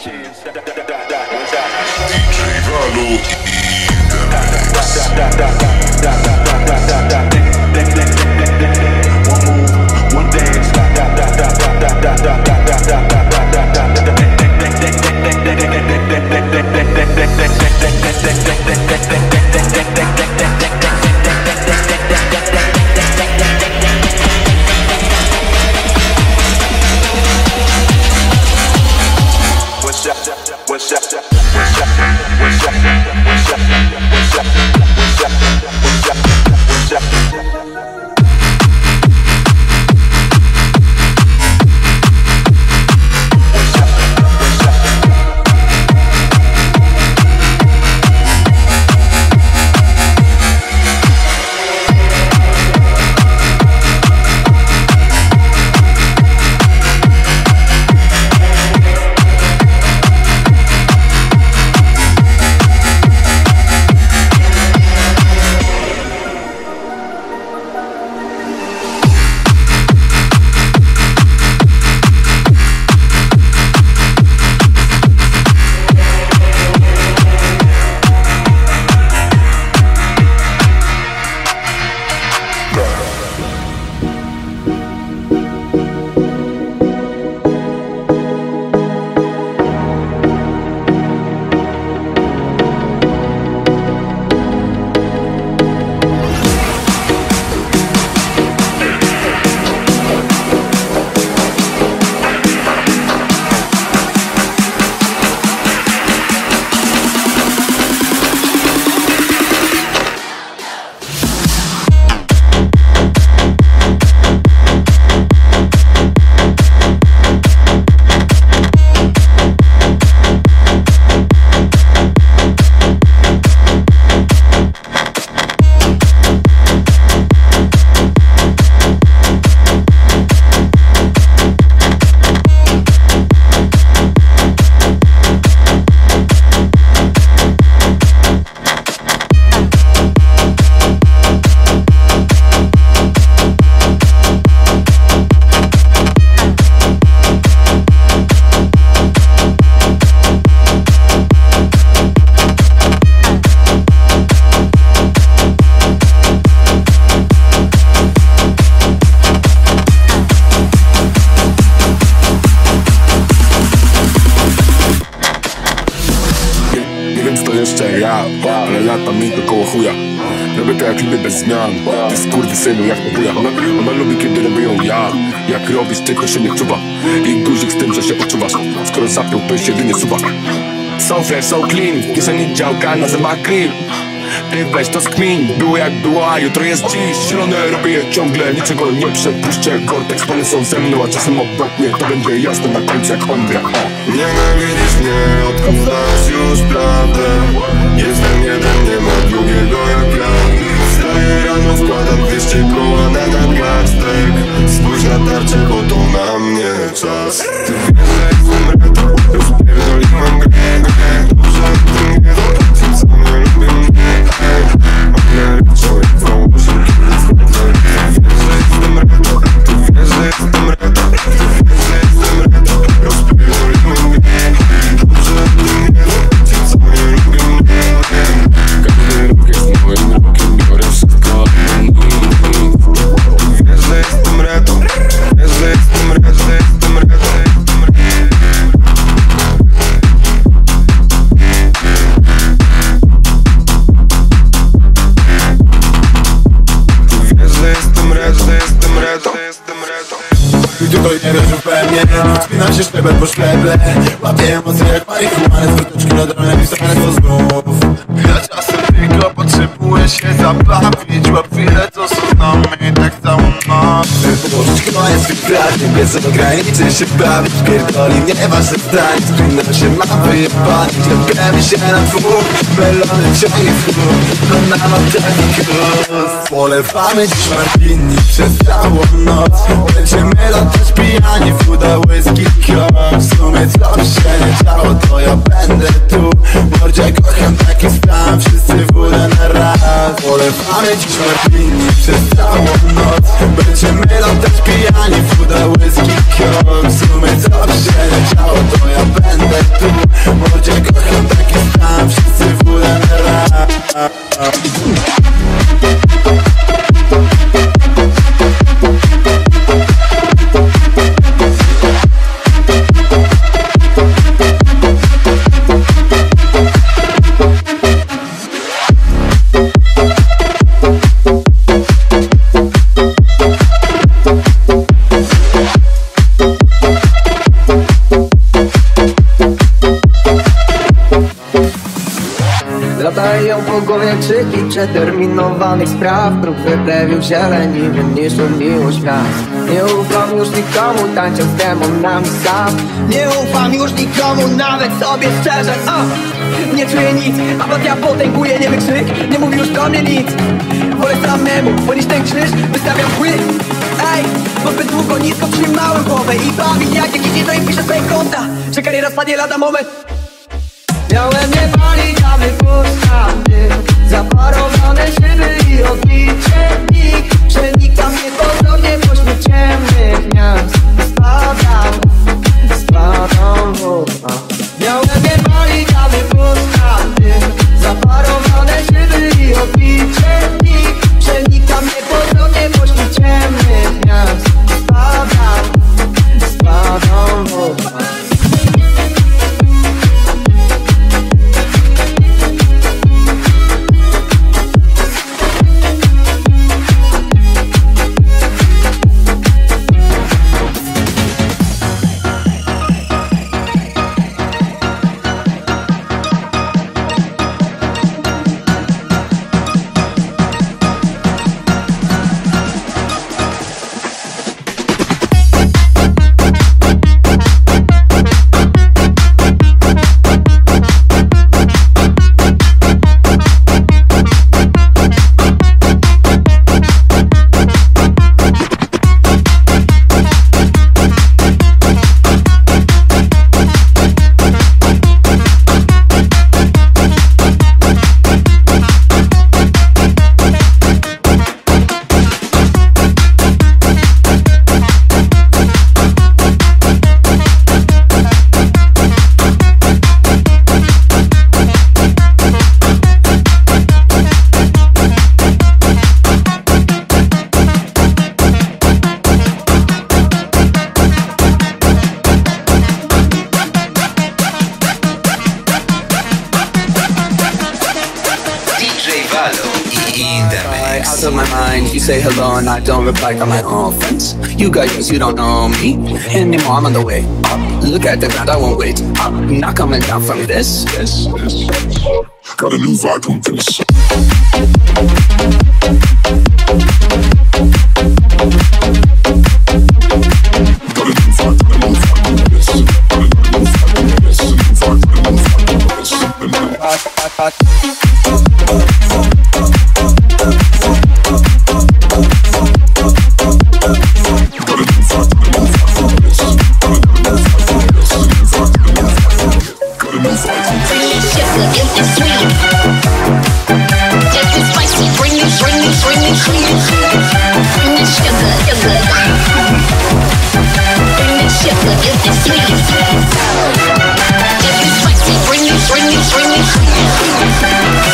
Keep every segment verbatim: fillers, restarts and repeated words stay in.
jeszcze ja, ale lata mi to koło chuja. Robię to jak lubię bez zmian. Ty skurwysynu jak to buja. Ona, ona lubi kiedy robię ją ja. Jak robisz ty to się nie czuwa. I guzik z tym, że się poczuwasz. Skoro zapiął pyś jedynie suwa. So fresh, so clean, w kieszeni działka nazywa grill. Ty weź to skmin, było jak było, a jutro jest dziś. Zielone robię je ciągle, niczego nie przepuszczę. Cortex, one są ze mną, a czasem obok mnie. To będzie jasne na końcu jak Ondra. Nienawidzisz mnie, odkąd znasz już prawdę. Jestem jeden, nie ma drugiego jak ja. Wstaję rano, wkładam dwieście koła na nadgarstek. Spójrz na tarczę, bo to na mnie czas. Ty wiesz, że jestem retro, rozpierdoliłem grę. Dobrze o tym nie wiem, ci co nie lubią mnie. One ryczą jak założę, kiedy wchodzę. Ty wiesz, że jestem retro, ty wiesz, że jestem retro. Ty wiesz, że jestem retro, rozpierdoliłem grę. Dobrze o tym nie wiem, ci co nie lubią mnie. Każdy rok jest moim rokiem, biorę wszystko. Ty wiesz, że jestem retro, wiesz, że jestem retro, że jestem retro. Ludzie to nie wierzą we mnie. Spinam się sztebel po szleble. Łapię emocje jak marihuanę. Zwrotoczki na dole pisane to znów. Ja czasem tylko potrzebuję się zabawić. Łap chwilę co są z nami tak całą noc. Położyć koniec tych pragnień, bez ograniczeń się bawić. Pierdoli nieważne zdań. Screamem się mam wyjebać. Lepiemy się na dwóch. Melony ciągnie w chór. No nam taki kurs. Polewamy dziś martini przez całą noc. Będziemy latać pijani, woda, whisky, kok. W sumie co się nie działo, to ja będę tu. Mordzie kocham taki stan, wszyscy wodę na raz. Polewamy dziś martini przez całą noc. Będziemy latać pijani, woda, whisky, kok. W sumie co się nie działo, to ja będę tu. Latają po głowie krzyki przeterminowanych spraw. Próg wyplewił zieleni, wyniszczył miłość miast. Nie ufam już nikomu, tańczę z demonami sam. Nie ufam już nikomu, nawet sobie szczerze. A, nie czuję nic, apatia potęguje niemy krzyk. Nie mówi już do mnie nic, wolę samemu ponieść ten krzyż, wystawiam pły. Ej, bo zbyt długo nisko trzymałem głowę i bawi jak jakiś nie to i piszę swoje konta, że kariera spadnie lada moment. Miałem nie palić, a wypuszczam dym. Zaparowane szyby i odbicie nikt przenika mnie pozornie pośród ciemnych miast. Spadam, spadam w upa. Miałem nie palić, a wypuszczam dym. Zaparowane szyby i odbicie nikt przenika mnie pozornie pośród ciemnych miast. Spadam, spadam w upa. Out of my mind, you say hello and I don't reply. Got my own friends. You guys, you don't know me anymore. I'm on the way up. Look at the ground, I won't wait up. Not coming down from this. This, this. Got a new vibe from this. Got a new vibe, got a new vibe from this. Got a new vibe from this. A new vibe, got a new vibe from this. Bring me, bring me, bring me, bring me.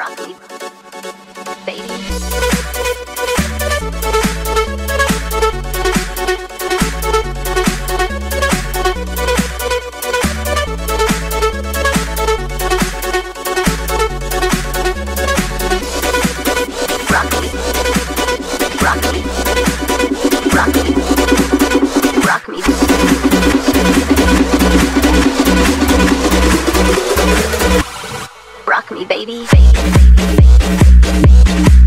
rock me, baby. Rock me, baby. Baby, baby, baby, baby.